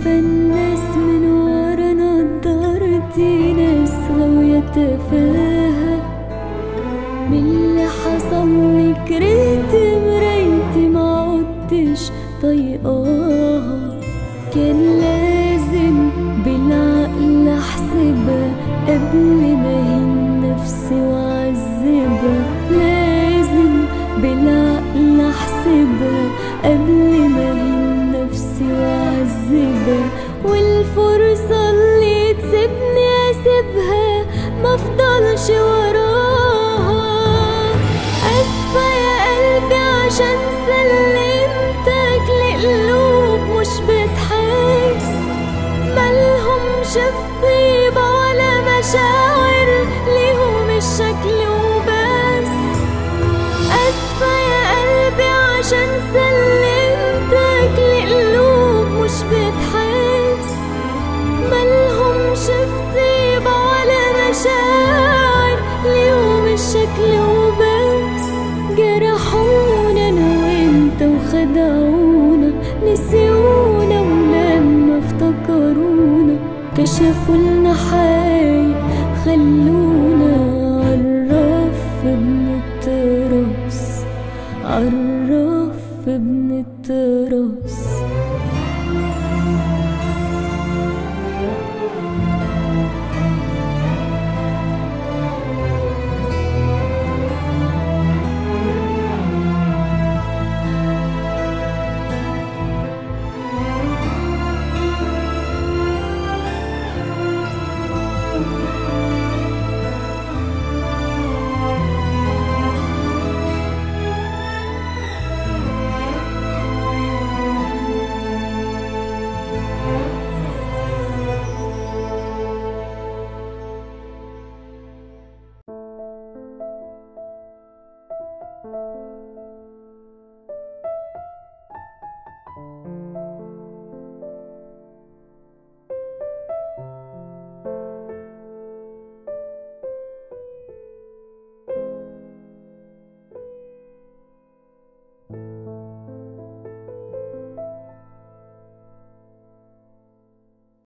شايفة الناس من ورا نضارتي، ناس غاوية تفاهة. من اللي حصلي كرهت مرايتي، معدتش طايقاها. كان لازم بالعقل احسبها قبل ما اهين نفسي واعذبها. لازم بالعقل احسبها قبل ما اهين نفسي واعذبها. والفرصة اللي تسيبني اسيبها مفضلش وراها. اسفة يا قلبي عشان سلمتك لقلوب مش بتحس، ملهمش في طيبة ولا مشاعر، ليهم الشكل وبس. اسفة يا قلبي عشان سلمتك لقلوب مش بتحس، ملهمش في طيبة ولا مشاعر، ليهم الشكل وبس. جرحونا انا وانت وخدعونا، نسيونا ولما افتكرونا كشفوا لنا حاجة، خلونا عالرف بنترص.